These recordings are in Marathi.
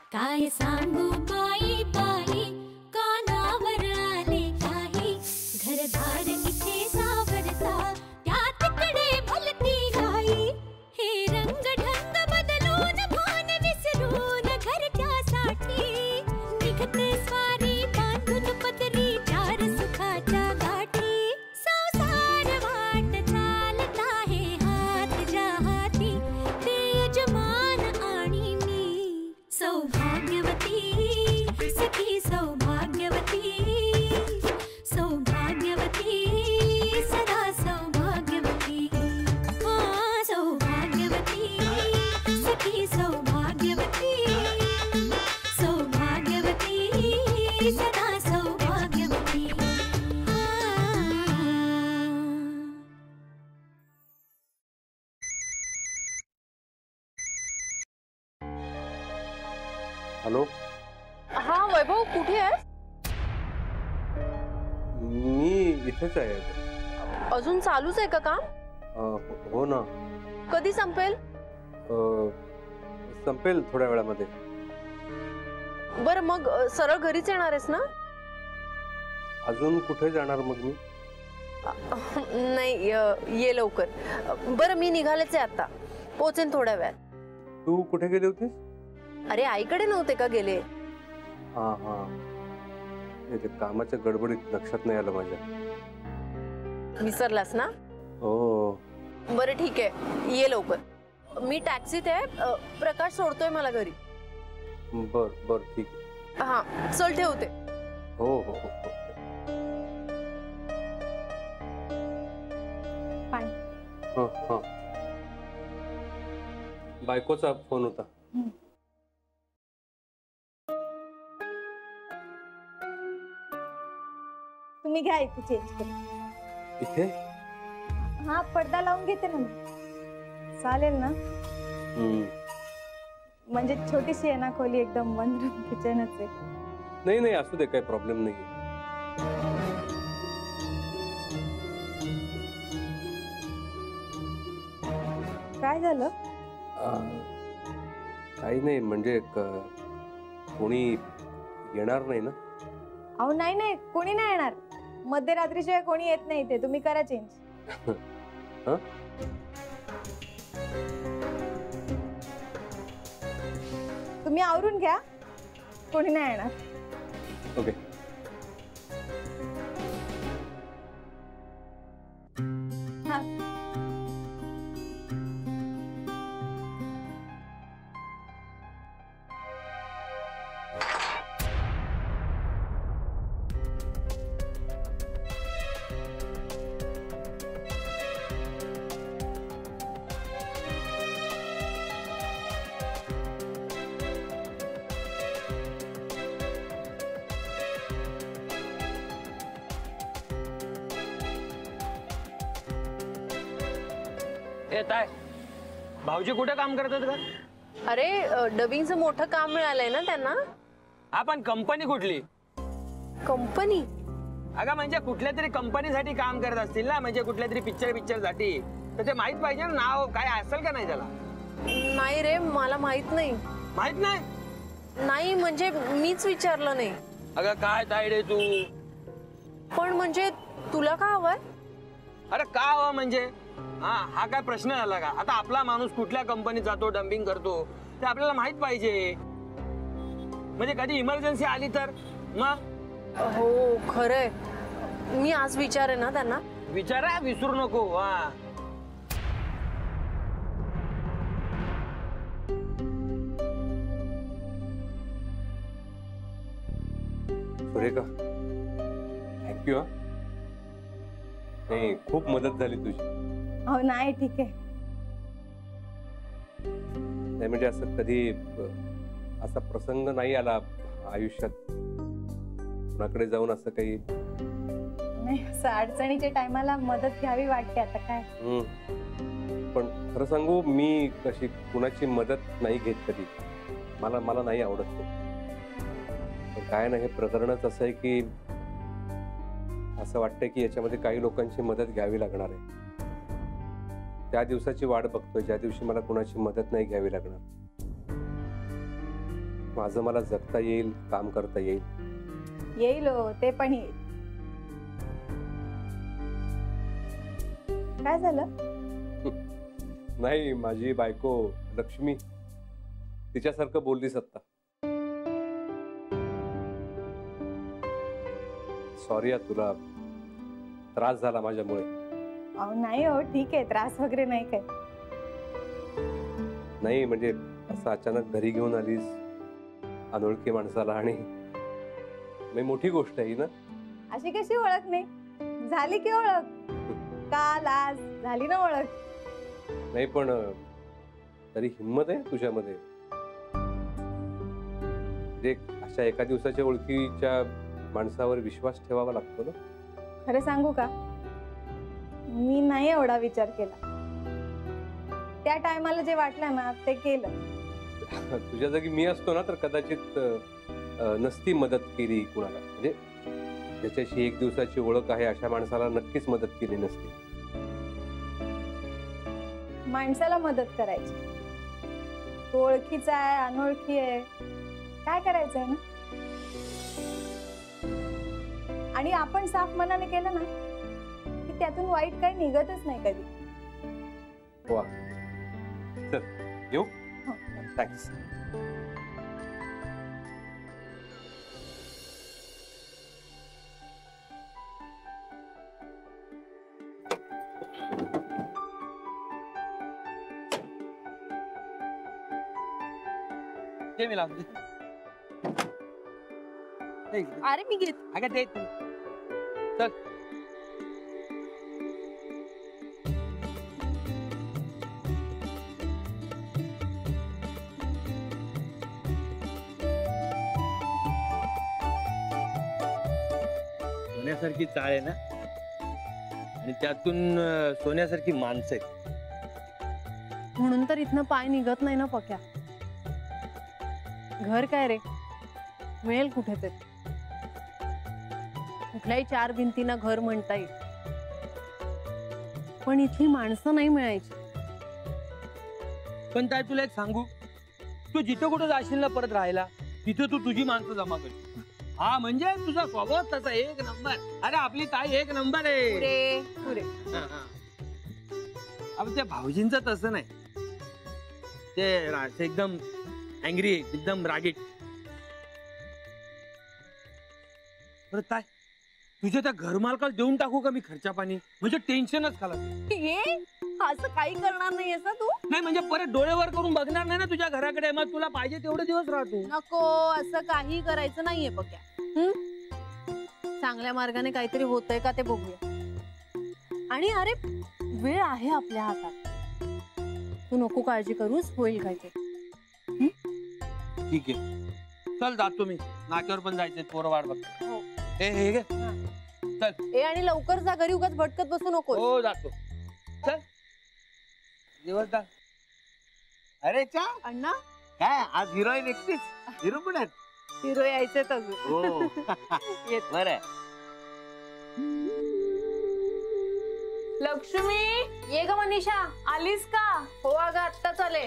काय सांगू बाई बाई कानावर आले काही घरदार इथे सावरता त्या तिकडे भलती गाई हे रंग ढंग बदलून भान विसरून घरच्यासाठी निघते स्वारी बांधून पदरी चार सुखाच्या गाठी संसार वाट चालत आहे हात ज्या हाती ते यजमान आणि मी सौभाग्यवती सखी सौभाग्यवती सौभाग्यवती सदा सौभाग्यवती सौभाग्यवती सखी सौभाग्यवती सौभाग्यवती सदा सौभाग्यवती हॅलो. हा वैभव कुठे आहेस? मी इथेच आहे. अजून चालूच आहे का काम? हो ना. कधी संपेल? संपेल थोड्या वेळामध्ये. बरं मग सरळ घरीच येणार आहेस ना? अजून कुठे जाणार मग मी? नाही ये लवकर. बरं मी निघालेच आहे आता, पोहोचेन थोड्या वेळात. तू कुठे गेली होतीस? अरे आईकडे नव्हते का गेले? हा हा. ते कामाच्या गडबडीत लक्षात नाही आलं माझ्या. विसरलास ना? हो. बरं ठीक आहे, ये लवकर. मी टॅक्सीत आहे, प्रकाश सोडतोय मला घरी. बर बर ठीक आहे. हा चल ठेवते. हो हो हो. हा हा. बायकोचा फोन होता. तुम्ही घ्या इथे चेंज करून. इथे? हा पडदा लावून घेते ना. चालेल ना? म्हणजे छोटीशी आहे ना खोली, एकदम वन रूम किचनच आहे. नाही नाही असू दे, काही प्रॉब्लेम नाही. काय झालं? काही नाही, म्हणजे कोणी येणार नाही ना? अहो नाही नाही, कोणी नाही येणार. मध्यरात्रीशिवाय कोणी येत नाही ते. तुम्ही करा चेंज. तुम्ही आवरून घ्या, कोणी नाही येणार. ओके. काय भाऊजी कुठे काम करतात का? अरे डबिंगचं मोठं काम मिळालंय ना त्यांना. आपण कंपनी कुठली? कंपनी? अगं म्हणजे कुठल्या तरी कंपनीसाठी काम करत असतील ना, म्हणजे कुठल्या तरी पिक्चर साठी. तर ते माहित पाहिजे ना, नाव काय असेल का नाही त्याला? नाही रे, मला माहित नाही. माहित नाही? नाही म्हणजे मीच विचारलं नाही. अगं काय तायडे तू. पण म्हणजे तुला का हवंय? अरे का हवं म्हणजे? हा काय प्रश्न झाला का? आता आपला माणूस कुठल्या कंपनीत जातो, डंपिंग करतो, ते आपल्याला माहित पाहिजे. म्हणजे कधी इमर्जन्सी आली तर मग. हो खरंय, मी आज विचारे ना त्यांना. विचारा, विसरू नको. सुरेखा, थँक्यू. नाही खूप मदत झाली तुझी. हो नाही ठीक आहे. नाही म्हणजे असं कधी असा प्रसंग नाही आला आयुष्यात, कुणाकडे जाऊन असं काही. नाही असं अडचणीच्या टायमाला मदत घ्यावी वाटते. आता काय. पण खरं सांगू, मी कशी कुणाची मदत नाही घेत कधी. मला नाही आवडत ते. काय नाही, हे प्रकरणच असं आहे की असं वाटतंय की याच्यामध्ये काही लोकांची मदत घ्यावी लागणार आहे. त्या दिवसाची वाट बघतोय ज्या दिवशी मला कुणाची मदत नाही घ्यावी लागणार. माझं मला जगता येईल, काम करता येईल. येईल हो, ते पण येईल. काय झालं? नाही, माझी बायको लक्ष्मी तिच्यासारखं बोललीस आता. सॉरी तुला त्रास झाला माझ्यामुळे. अहो नाही हो, ठीक आहे, त्रास वगैरे नाही काय. नाही म्हणजे असं अचानक घरी घेऊन आलीस अनोळखी माणसाला, आणि मोठी गोष्ट आहे ना. अशी कशी ओळख नाही झाली की ओळख? काल आज झाली ना ओळख. नाही पण तरी हिंमत आहे तुझ्यामध्ये. म्हणजे अशा एका दिवसाच्या ओळखीच्या माणसावर विश्वास ठेवावा लागतो ना. खरं सांगू का, मी नाही एवढा विचार केला. त्या टायमाला जे वाटलं ना ते केलं. तुझ्या जागी मी असतो ना तर कदाचित नसती मदत केली कुणाला. म्हणजे ज्याच्याशी एक दिवसाची ओळख आहे अशा माणसाला नक्कीच मदत केली नसती. माणसाला मदत करायची, तो ओळखीचा आहे अनोळखी आहे, काय करायचंय ना. आणि आपण साफ मनाने केलं ना की त्यातून वाईट काही निघतच नाही कधी. वा, चल येऊ. थँक्स. ते मी लावते. अरे मी घेत. अगं ते तू चल. सोन्यासारखी चाळ आहे ना, आणि त्यातून सोन्यासारखी माणसं आहेत. म्हणून तर इथनं पाय निघत नाही ना पक्या. घर काय रे, मिळेल कुठे ते. कुठल्याही चार भिंतींना घर म्हणता येईल, पण इथली माणसं नाही मिळायची. पण काय तुला एक सांगू, तू जिथं कुठं जाशील ना परत राहायला, तिथे तू तुझी माणसं जमा करशील. हा म्हणजे तुझा स्वभाव तसा एक नंबर. अरे आपली ताई एक नंबर आहे. पुरे पुरे. अब त्या भाऊजींचं तसं नाही. ते एकदम अँग्री, एकदम रागीट. बरं काय तुझ्या त्या घरमालकाला देऊन टाकू का मी खर्चा पाणी? म्हणजे टेन्शनच खाला. असं काही करणार नाही असं तू. नाही म्हणजे परत डोळेवर करून बघणार नाही ना तुझ्या घराकडे. मग तुला पाहिजे तेवढे दिवस राहतो. नको, असं काही करायचं नाहीये पक्या. चांगल्या मार्गाने काहीतरी होतंय का ते बघूया. आणि अरे वेळ आहे आपल्या हातात. तू नको काळजी करूस, होईल काय ते. ठीक आहे, चल जातो मी. नाक्यावर पण जायचंय, पोरं वाट बघतो. हे घे चल. ए आणि लवकर जा, घरी उगाच भटकत बसू नको. हो जातो, चल. दिवसदार. अरे चा अण्णा, काय आज हिरोईन एकटीच? हिरो पण आहेत? हिरो यायचे अजून. हो बरं. लक्ष्मी, ये ग. मनीषा, आलीस का? हो अगं आत्ताच आले.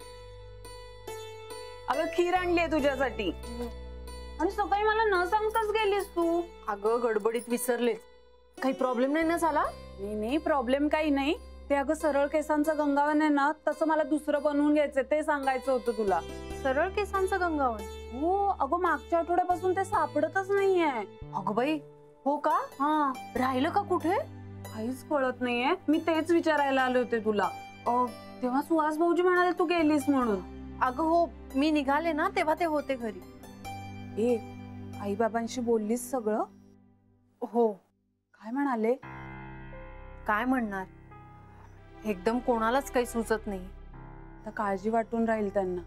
अगं खीर आणलीये तुझ्यासाठी, आणि सकाळी मला न सांगताच गेलीस तू. अगं गडबडीत विसरलेच. काही प्रॉब्लेम नाही ना झाला? नाही प्रॉब्लेम काही नाही. ते अगं सरळ केसांचं गंगावन आहे ना, तसं मला दुसरं बनवून घ्यायचं, ते सांगायचं होतं तुला. सरळ केसांचं गंगावन? हो अगं, मागच्या आठवड्यापासून ते सापडतच नाहीये. अगं बाई, हो का? हा, राहिलं का कुठे? काहीच कळत नाहीये. मी तेच विचारायला आले होते तुला. तेव्हा सुहास भाऊजी म्हणाले तू गेलीस म्हणून. अगं हो, मी निघाले ना तेव्हा ते होते घरी. ए, आई बाबांशी बोललीस सगळं? हो. काय म्हणाले? काय म्हणणार, एकदम कोणालाच काही सुचत नाही. तर काळजी वाटून राहील त्यांना.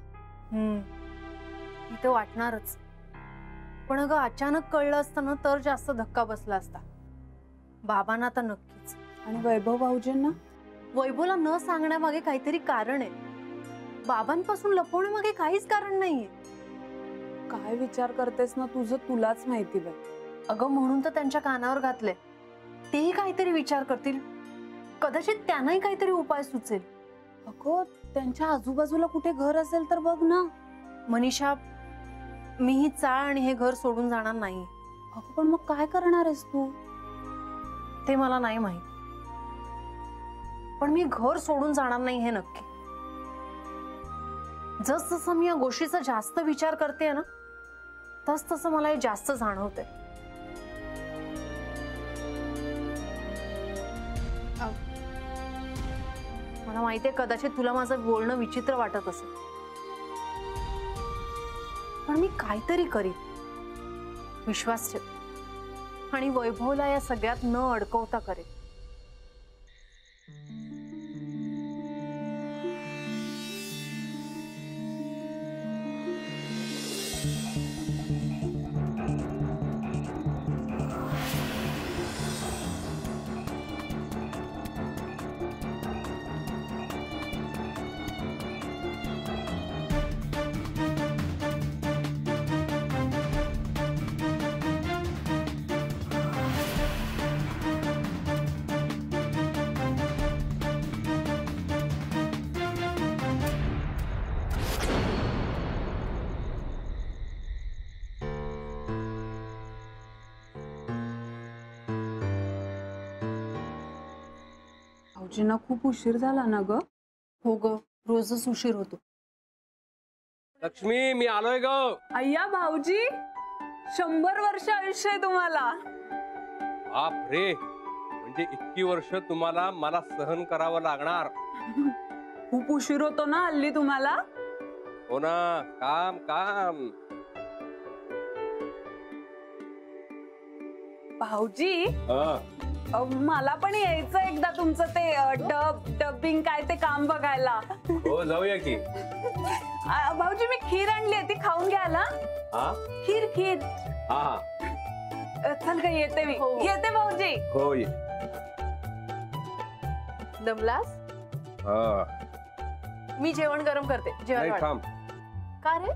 इथं वाटणारच. पण अगं अचानक कळलं असतं ना तर जास्त धक्का बसला असता. बाबांना तर नक्कीच. आणि वैभव भाऊजींना? वैभवला न सांगण्यामागे काहीतरी कारण आहे. बाबांपासून लपवण्यामागे काहीच कारण नाहीये. काय विचार करतेस ना तुझं तुलाच माहिती बाई. अगं म्हणून तर त्यांच्या कानावर घातलंय. तेही काहीतरी विचार करतील. कदाचित त्यांनाही काहीतरी उपाय सुचेल. अगं त्यांच्या आजूबाजूला कुठे घर असेल तर बघ ना. मनीषा, मी ही चाळ आणि हे घर सोडून जाणार नाही. अगं पण मग काय करणार आहेस तू? ते मला नाही माहित, पण मी घर सोडून जाणार नाही हे नक्की. जस जसं मी या गोष्टीचा जास्त विचार करते ना, तस तसं मला हे जास्त जाणवते. मला माहितीये कदाचित तुला माझं बोलणं विचित्र वाटत असेल, पण मी काहीतरी करीन. विश्वास ठेव आणि वैभवला या सगळ्यात न अडकवता करेन. भाऊजींना खूप उशीर झाला ना ग. हो ग, रोजच उशीर होतो. लक्ष्मी, मी आलोय ग. अय्या भाऊजी, 100 वर्ष आयुष्य आहे तुम्हाला. बाप रे, म्हणजे इतकी वर्ष तुम्हाला मला सहन करावं लागणार. खूप उशीर होतो ना हल्ली तुम्हाला. हो ना, काम काम. भाऊजी, हा. मला पण यायचं एकदा तुमचं ते डबिंग काय ते काम बघायला. हो, जाऊया की. भाऊजी, मी खीर आणली आहे, ती खाऊन घ्यायला. हा, खीर खीर. हा, चल का, येते मी. येते भाऊजी. हो ये. दमलास? मी जेवण गरम करते. जेवण वाढ. थांब. का रे?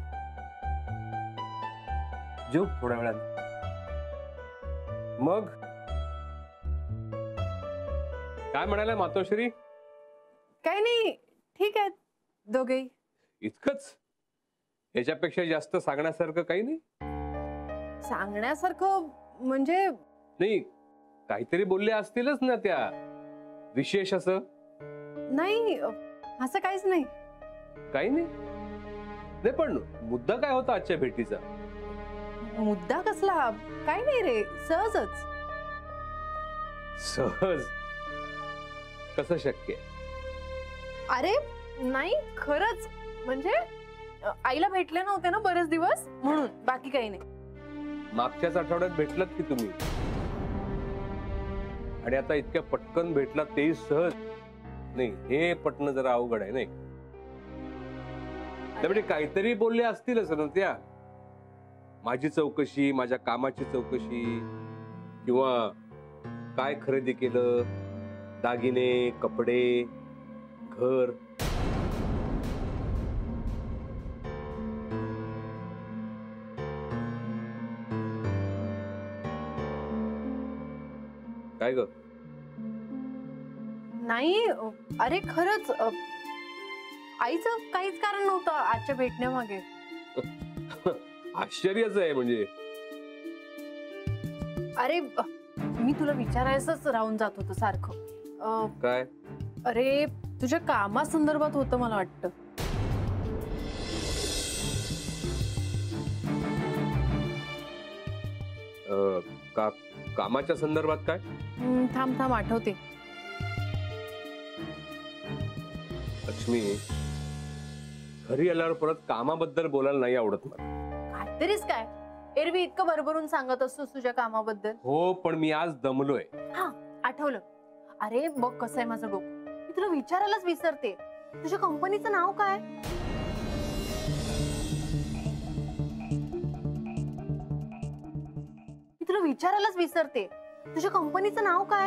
जेव थोड्या वेळात. मग काय म्हणाला मातोश्री? काही नाही, ठीक आहे दोघेही. इतकंच? याच्यापेक्षा जास्त सांगण्यासारखं काही नाही? सांगण्यासारखं म्हणजे नाही, काहीतरी बोलले असतीलच ना त्या, विशेष असं? नाही, असं काहीच नाही. काही नाही, पण मुद्दा काय होता आजच्या भेटीचा? मुद्दा कसला? काही नाही रे, सहजच. सहज कसं शक्य? अरे नाही, खरंच. म्हणजे आईला भेटले नव्हते ना बरेच दिवस, म्हणून. बाकी काही नाही. मागच्याच आठवड्यात भेटलात की तुम्ही, आणि आता इतक्या पटकन भेटलात, तेही सहज. नाही, हे पटणं जरा अवघड आहे. नाही, त्यामुळे काहीतरी बोलले असतीलच ना त्या. माझी चौकशी, माझ्या कामाची चौकशी, किंवा काय खरेदी केलं, दागिने, कपडे, घर. काय ग? नाही, अरे खरंच आईचं काहीच कारण नव्हतं आजच्या भेटण्यामागे. आश्चर्यच आहे म्हणजे. अरे मी तुला विचारायचंच राहून जात होतं सारखं. काय? अरे तुझ्या कामासंदर्भात होतं मला वाटतं. कामाच्या संदर्भात काय? थांब थांब, आठवते. लक्ष्मी, घरी आल्यावर परत कामाबद्दल बोलायला नाही आवडत मला. काहीतरीच काय, एरवी इतकं भरभरून सांगत असतोस तुझ्या कामाबद्दल. हो, पण मी आज दमलोय. हा, आठवलं. अरे बघ कसं आहे माझं डोकं, मी तुला विचारायलाच विसरते. तुझ्या कंपनीचं नाव काय? मी तुला विचारायलाच विसरते, तुझ्या कंपनीचं नाव काय?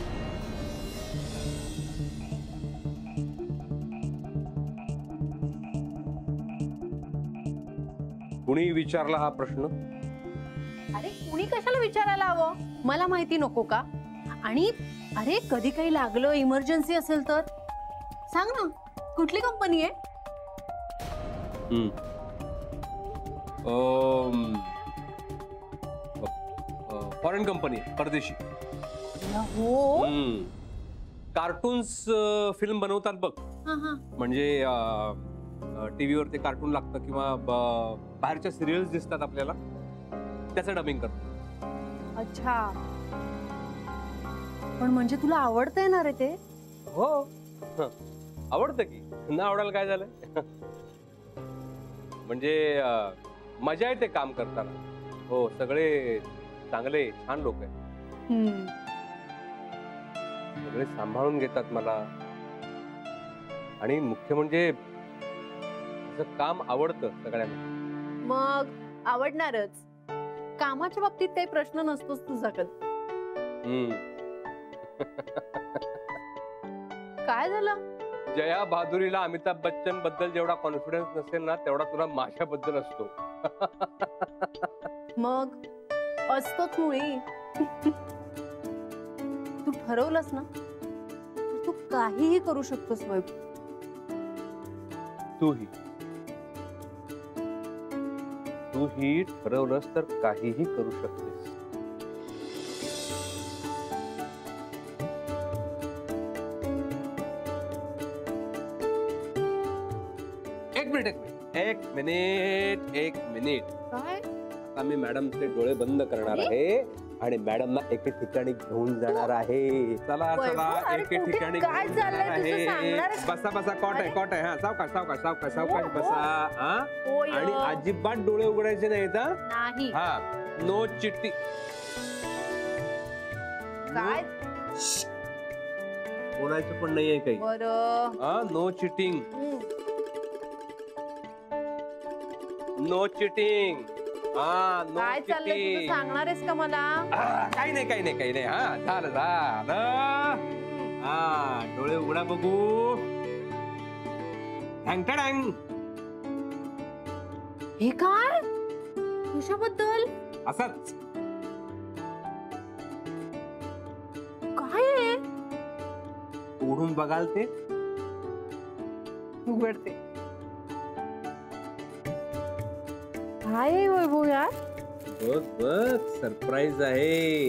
कुणी विचारला हा प्रश्न? अरे कुणी कशाला विचारायला हवं? मला माहिती नको का? आणि अरे कधी काही लागलं, इमर्जन्सी असेल तर सांग ना, कुठली कंपनी आहे? फॉरेन कंपनी, परदेशी. हो. कार्टून्स फिल्म बनवतात बघ. म्हणजे टीव्हीवर ते कार्टून लागतं किंवा बाहेरच्या सिरियल्स दिसतात आपल्याला, त्याचं डबिंग करतो. अच्छा. पण म्हणजे तुला आवडतंय ना रे ते? हो, आवडतं की. न आवडायला काय झालं? म्हणजे मजा येते काम करताना. हो, सगळे चांगले छान लोक आहेत. सगळे सांभाळून घेतात मला. आणि मुख्य म्हणजे काम आवडतं सगळ्यांना. मग आवडणारच. कामाच्या बाबतीत काही प्रश्न नसतोच तुझ्याकडे. काय झालं? जया बहादुरीला अमिताभ बच्चन बद्दल जेवढा कॉन्फिडन्स नसेल ना, तेवढा तुला माझ्याबद्दल असतो. मग असतोच मुळी. तू ठरवलंस ना, तर तू काहीही करू शकतोस वैभव. तूही ठरवलंस तर काहीही करू शकतेस. एक मिनिट. काय? आता मी मॅडमचे डोळे बंद करणार आहे आणि मॅडमना एके ठिकाणी घेऊन जाणार आहे. चला वैभव, अरे एके कुठे ठिकाणी काय घेऊन चाललंय जाणार तुझं? सांगणार आहे. आहेस? बसा कॉट आहे. हा, सावकाश हो. बसा. हा, होय. आणि अजिबात डोळे उघडायचे नाहीत. नाही. हा, नो चिट्टी. काय? बोलायचं पण नाहीये काही. बरं. हा, नो चिटिंग. No cheating. हा, नो काय चाललंय तुझं? चिटिंग. सांगणार आहेस का मला? काही नाही. हा, झालं. हा, डोळे उघडा बघू. टँग. हे काय? कशाबद्दल? असंच. काय आहे? उघडून बघाल ते. उघडते. काय आहे वैभव यार? बघ सरप्राईज आहे.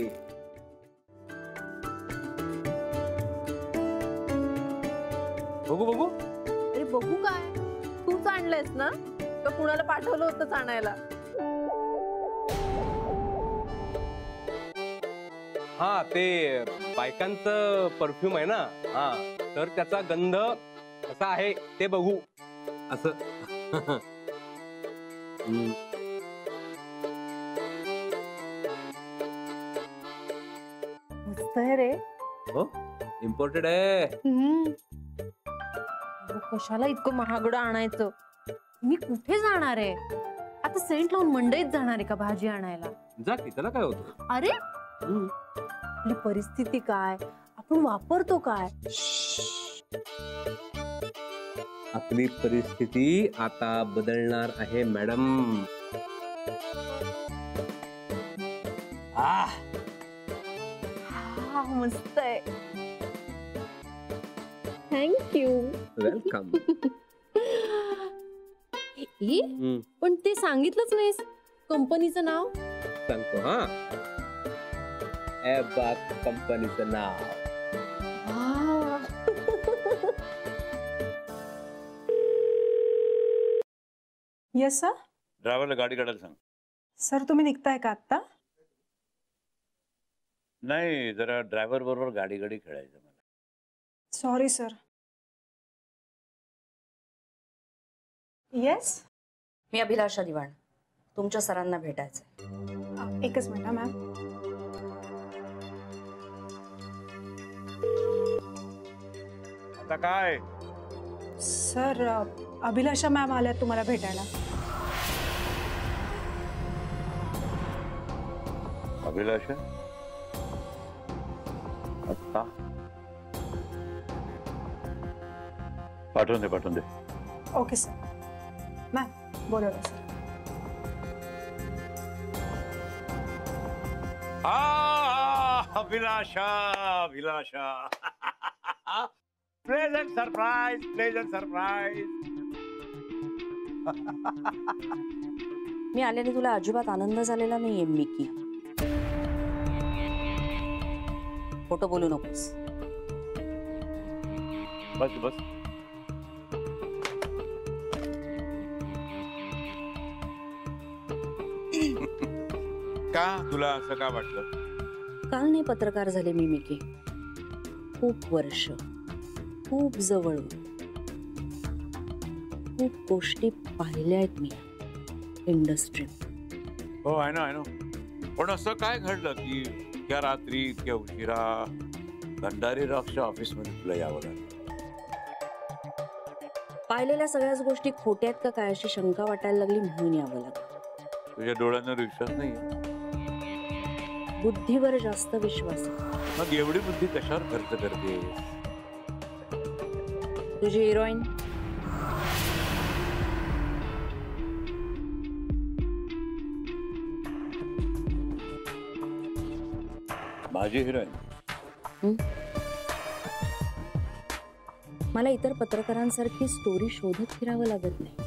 बघू. अरे बघू काय? तूच आणलंयस ना? का कुणाला पाठवलं होतं आणायला? हा, ते बायकांचं परफ्यूम आहे ना. हा, तर त्याचा गंध कसा आहे ते बघू असं. मस्त आहे रे. हो, इम्पोर्टेड आहे. कशाला इतकं महागडं आणायचं? मी कुठे जाणार आहे आता? सेंट लावून मंडईत जाणार आहे का भाजी आणायला? जा की, त्याला काय होतं? अरे आपली परिस्थिती काय, आपण वापरतो काय? आपली परिस्थिती आता बदलणार आहे मॅडम. मस्त आहे. थँक्यू. वेलकम. पण ते सांगितलंच नाहीस कंपनीचं नाव. सांगतो. हा, एम्बार्क्स कंपनीचं नाव. Yes sir. ड्रायव्हरला गाडी काढायला सांग. सर तुम्ही निघताय का आत्ता? नाही, जरा ड्रायव्हर बरोबर गाडी खेळायचं मला. Sorry sir. येस. मी अभिलाषा दिवाण, तुमच्या सरांना भेटायचंय. एकच मिनिट मॅम. आता काय? सर अभिलाषा मॅम आल्या तुम्हाला भेटायला. अभिलाषा? आता पाठवून दे. Okay sir. मॅम बोलवलं सर. अभिलाषा. Pleasant surprise. मी आल्याने तुला अजिबात आनंद झालेला नाहीये मिकी. खोटं बोलू नकोस. बस बस. का तुला असं का वाटलं? काल नाही पत्रकार झाले मी मिकी. खूप वर्ष, खूप जवळ, खूप गोष्टी पाहिल्या आहेत मी इंडस्ट्रीत. हो आय नो. पण असं काय घडलं की त्या रात्री इतक्या उशिरा भंडारी रॉकच्या ऑफिस मध्ये तुला यावं लागलं? पाहिलेल्या सगळ्याच गोष्टी खोट्यात का काय अशी शंका वाटायला लागली म्हणून यावं लागलं. तुझ्या डोळ्यांवर विश्वास नाहीये? बुद्धीवर जास्त विश्वास आहे. मग एवढी बुद्धी कशावर खर्च करते? तुझी हिरोईन माझी हिरोईन मला इतर पत्रकारांसारखी स्टोरी शोधत फिरावं लागत नाही.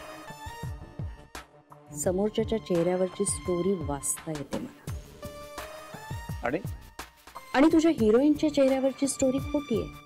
समोरच्याच्या चेहऱ्यावरची स्टोरी वाचता येते मला. आणि तुझ्या हिरोईनच्या चेहऱ्यावरची स्टोरी खोटी आहे.